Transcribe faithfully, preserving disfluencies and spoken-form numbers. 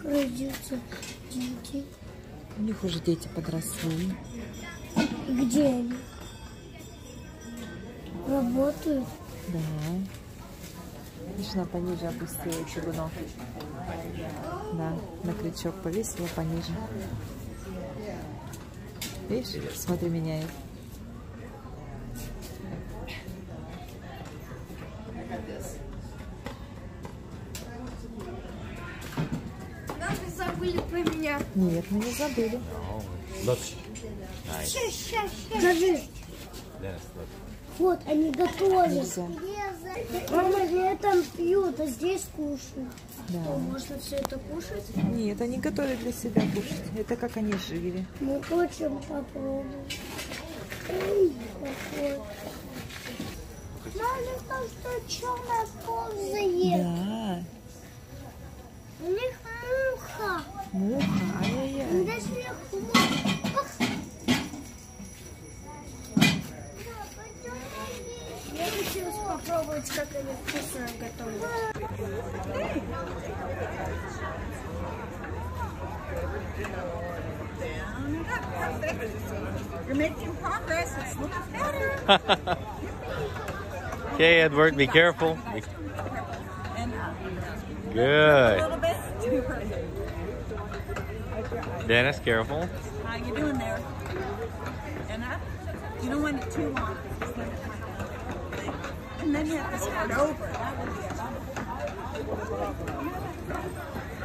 родятся дети. У них уже дети подросли. И где они? Работают? Да. Видишь, она пониже опустила чугунок. Да, на крючок повесила пониже. Видишь, смотри, меняет. Да, вы забыли про меня. Нет, мы не забыли. Сейчас, сейчас, сейчас. Скажи. Вот, они готовят. Нельзя. Мама, я там пьют, а здесь кушают. Да. Что, можно все это кушать? Нет, они готовят для себя кушать. Это как они жили. Мы хотим попробовать. Ой, какой. Мама, там что черная ползает. Да. У них муха. Муха, ай-яй-яй. Да сверху муха. Я хочу попробовать, как они вкусно готовят. You're making progress. It's looking better. Okay, Edward, be careful. And a Good. little bit. Dennis, careful. How you doing there? And up. You don't want it too long. And then you have to start over. That would be a